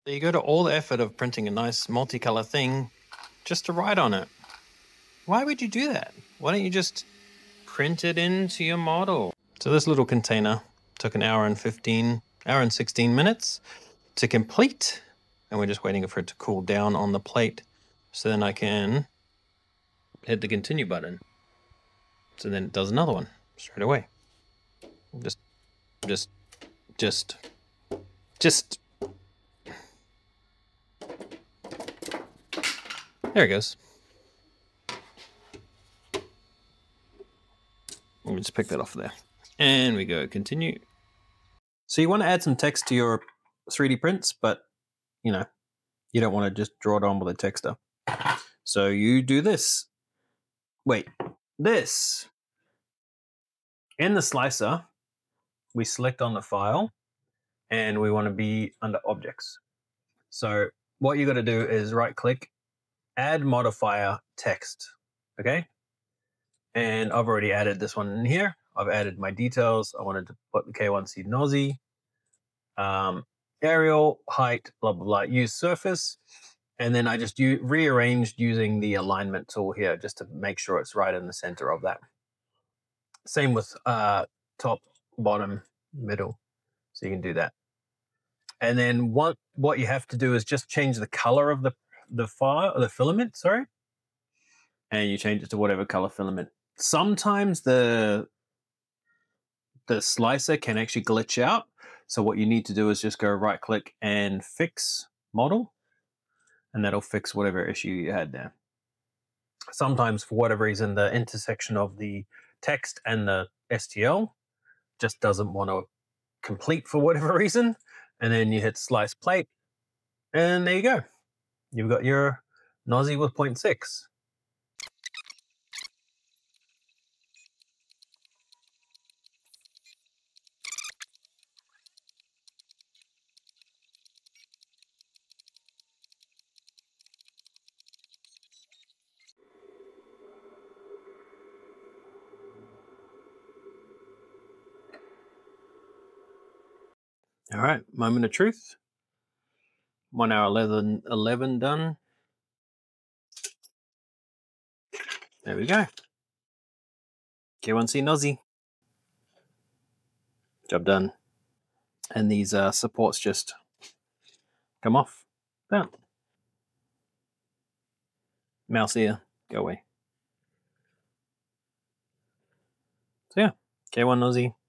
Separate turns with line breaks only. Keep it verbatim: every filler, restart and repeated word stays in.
So you go to all the effort of printing a nice multicolor thing just to write on it. Why would you do that? Why don't you just print it into your model? So this little container took an hour and fifteen, hour and sixteen minutes to complete. And we're just waiting for it to cool down on the plate. So then I can hit the continue button. So then it does another one straight away. Just, just, just, just. There it goes. Let me just pick that off there. And we go continue. So you want to add some text to your three D prints, but you know, you don't want to just draw it on with a texter. So you do this. Wait, this. In the slicer, we select on the file and we want to be under objects. So what you got to do is right click, add modifier text. Okay. And I've already added this one in here. I've added my details. I wanted to put the K one C Nosy, um, Arial, height, blah, blah, blah, use surface. And then I just rearranged using the alignment tool here just to make sure it's right in the center of that. Same with uh, top, bottom, middle. So you can do that. And then what, what you have to do is just change the color of the, the file, or the filament, sorry. And you change it to whatever color filament. Sometimes the, the slicer can actually glitch out. So what you need to do is just go right click and fix model. And that'll fix whatever issue you had there. Sometimes for whatever reason, the intersection of the text and the S T L just doesn't want to complete for whatever reason. And then you hit slice plate and there you go. You've got your Nosy with point six. All right, moment of truth. One hour eleven, eleven done. There we go. K one C Nosy. Job done. And these uh, supports just come off. Boom. Mouse ear, go away. So yeah, K one Nosy.